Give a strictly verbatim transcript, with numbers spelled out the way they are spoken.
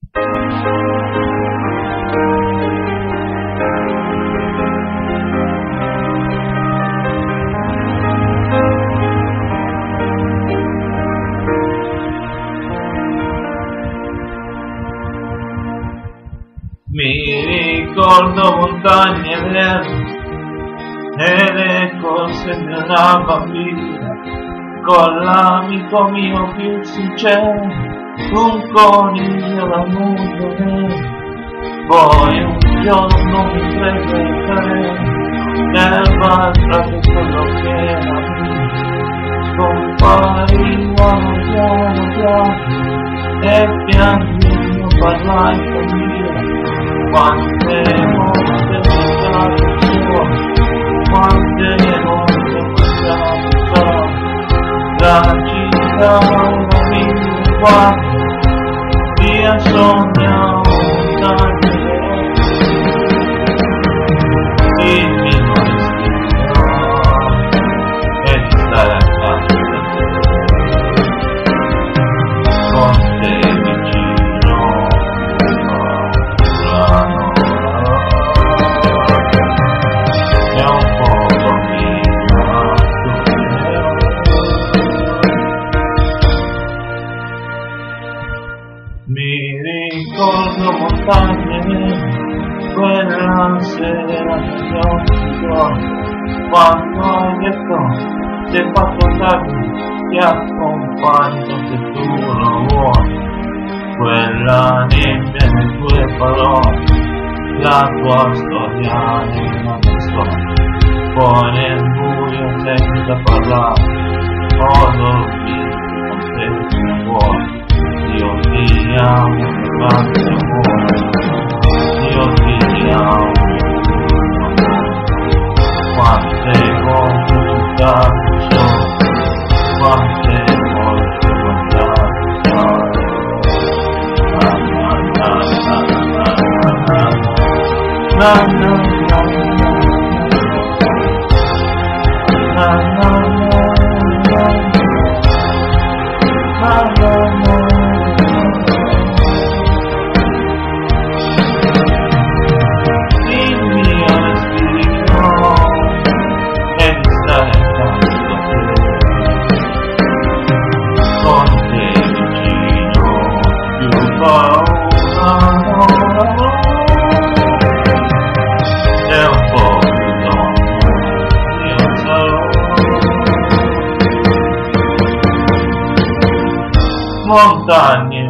Mi ricordo montagne verdi e le corse di una bambina con l'amico mio più sincero, un coniglio da mondo nero. Poi un giorno mi prese il treno nel bar proprio quello che era mio, scomparivano piano piano e pian piano parlai con Dio. Quante volte ho stato solo, quante volte ho stato solo, la città mi guarda, via sognavo tante volte, il mio destino è di stare a casa con te vicino. Mi ricordo montagne nere, quella sera negli occhi tuoi, quando hai detto sei fatto tardi, ti accompagno se tu lo vuoi. Quella nebbia nelle tue parole, la tua storia è una mia storia, poi nel buio senza parlare, ho dormito con te sul cuore. Io ti amo, grazie amore, io ti amo, quante volte ho stato solo, quante volte ho guardato sole, na na na na na na na na na na. Montagne